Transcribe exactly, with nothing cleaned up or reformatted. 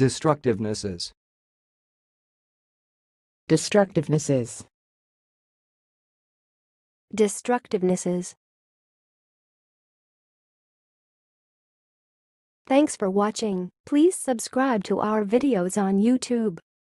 Destructivenesses. Destructivenesses. Destructivenesses. Thanks for watching. Please subscribe to our videos on YouTube.